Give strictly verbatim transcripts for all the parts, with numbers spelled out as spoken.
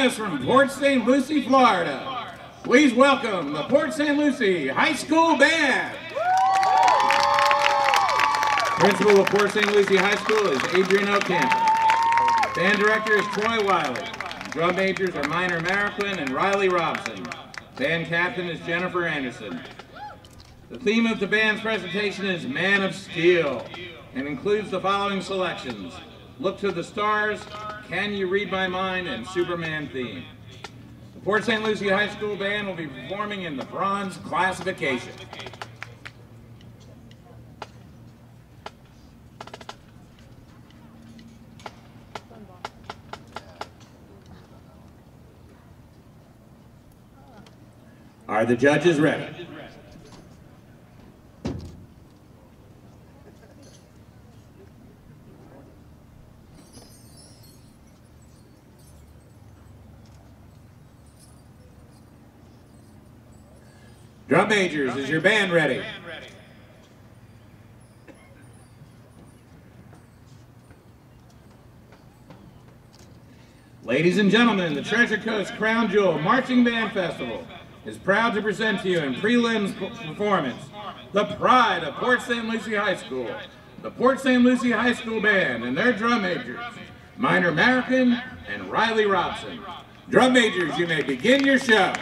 us from Port Saint Lucie, Florida. Please welcome the Port Saint Lucie High School Band. Principal of Port Saint Lucie High School is Adrian Ocampo. Band director is Troy Wiley. Drum majors are Minor Marquin and Riley Robson. Band captain is Jennifer Anderson. The theme of the band's presentation is Man of Steel and includes the following selections: Look to the Stars, Can You Read My Mind, and Superman theme. The Port Saint Lucie High School Band will be performing in the bronze classification. Are the judges ready? Drum majors, is your band ready? Ladies and gentlemen, the Treasure Coast Crown Jewel Marching Band Festival is proud to present to you in prelims performance the pride of Port Saint Lucie High School, the Port Saint Lucie High School Band and their drum majors, Minor Marquin and Riley Robson. Drum majors, you may begin your show.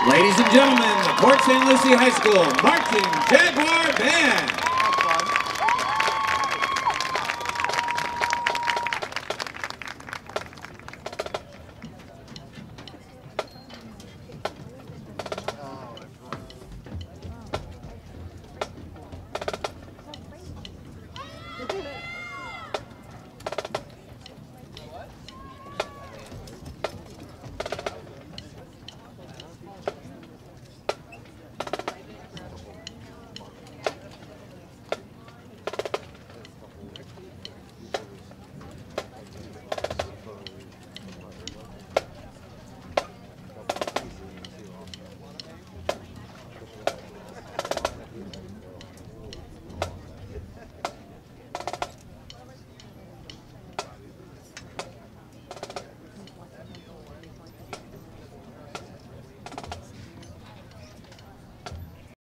Ladies and gentlemen, the Port Saint Lucie High School Marching Jaguar Band.